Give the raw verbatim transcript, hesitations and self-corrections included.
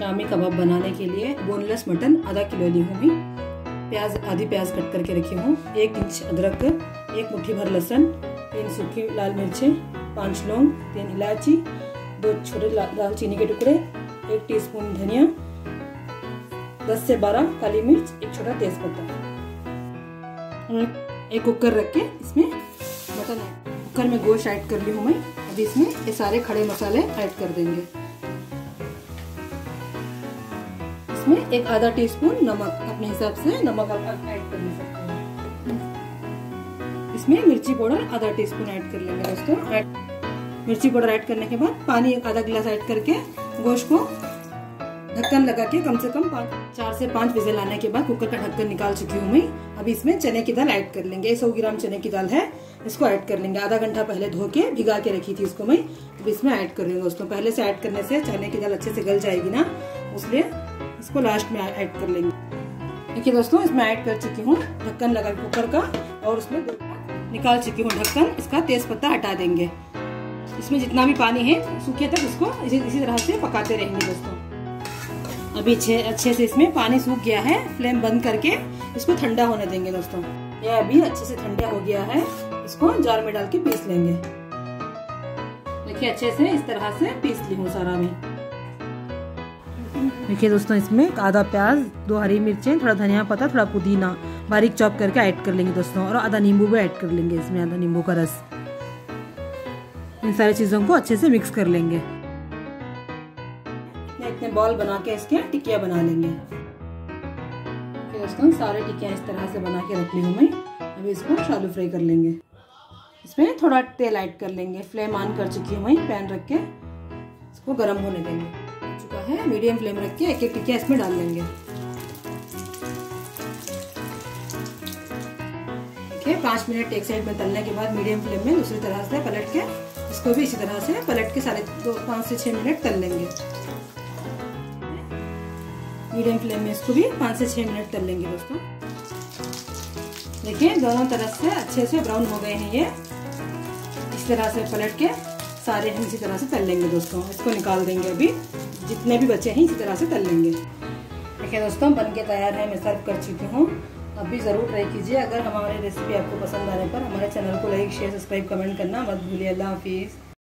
शामी कबाब बनाने के लिए बोनलेस मटन आधा किलो ली हूँ मैं। प्याज आधी प्याज कट करके रखी हूँ, एक इंच अदरक, एक मुट्ठी भर लहसुन, तीन सूखी लाल मिर्चें, पांच लौंग, तीन इलायची, दो छोटे दालचीनी के टुकड़े, एक टीस्पून धनिया, दस से बारह काली मिर्च, एक छोटा तेजपत्ता। एक कुकर रख के इसमें मटन कुकर में गोश्त ऐड कर ली हूँ मैं। अभी इसमें ये सारे खड़े मसाले ऐड कर देंगे। इसमें एक आधा टीस्पून नमक, अपने हिसाब से नमक आप ऐड कर सकते हैं। इसमें मिर्ची पाउडर आधा टीस्पून ऐड कर लेंगे दोस्तों। ऐड मिर्ची पाउडर ऐड करने के बाद पानी एक आधा गिलास ऐड करके गोश्त को ढक्कन लगा के कम से कम चार से पाँच विजिल आने के बाद कुकर का ढक्कन निकाल चुकी हूँ मैं। अभी इसमें चने की दाल ऐड कर लेंगे। सौ ग्राम चने की दाल है, इसको ऐड कर लेंगे। आधा घंटा पहले धो के भिगा के रखी थी इसको मैं, अभी इसमें ऐड कर रही हूँ दोस्तों। पहले से ऐड करने से चने की दाल अच्छे से गल जाएगी ना, इसलिए इसको लास्ट में ऐड कर लेंगे। देखिए दोस्तों, इसमें ऐड कर चुकी हूँ ढक्कन लगा कुकर का, और उसमें निकाल चुकी हूँ ढक्कन। इसका तेज पत्ता हटा देंगे। इसमें जितना भी पानी है सूखे तक इसको इसी, इसी तरह से पकाते रहेंगे दोस्तों। अभी अच्छे अच्छे से इसमें पानी सूख गया है। फ्लेम बंद करके इसको ठंडा होने देंगे दोस्तों। ये अभी अच्छे से ठंडा हो गया है। इसको जार में डाल के पीस लेंगे। देखिए अच्छे से इस तरह से पीस ली हूँ सारा मैं। देखिए दोस्तों, इसमें आधा प्याज, दो हरी मिर्चें, थोड़ा धनिया पत्ता, थोड़ा पुदीना बारीक चॉप करके ऐड कर लेंगे दोस्तों, और आधा नींबू भी ऐड कर लेंगे इसमें, आधा नींबू का रस। इन सारी चीजों को अच्छे से मिक्स कर लेंगे। इतने बॉल बना के इसके टिकिया बना लेंगे। दोस्तों, सारे टिकिया इस तरह से बना के रख ली हूँ मैं। अभी इसको शालू फ्राई कर लेंगे। इसमें थोड़ा तेल ऐड कर लेंगे। फ्लेम ऑन कर चुकी हूँ मैं, पैन रख के इसको गर्म होने देंगे। हो चुका है, मीडियम फ्लेम रख के एक एक टिकिया इसमें डाल लेंगे। देखिए पाँच मिनट एक साइड में तलने के बाद मीडियम फ्लेम में दूसरी तरह से पलट के इसको भी इसी तरह से पलट के सारे दो पाँच से छह मिनट तल लेंगे। मीडियम फ्लेम में इसको भी पाँच से छह मिनट तल लेंगे दोस्तों। देखिए दोनों तरफ से अच्छे से ब्राउन हो गए हैं ये। इस तरह से पलट के सारे हम इसी तरह से तल लेंगे दोस्तों। इसको निकाल देंगे। अभी जितने भी बचे हैं इसी तरह से तल लेंगे। देखिए दोस्तों, बन के तैयार है। मैं सर्व कर चुकी हूँ। अभी ज़रूर ट्राई कीजिए। अगर हमारी रेसिपी आपको पसंद आने पर हमारे चैनल को लाइक, शेयर, सब्सक्राइब, कमेंट करना मत भूलिए। अल्लाह हाफिज़।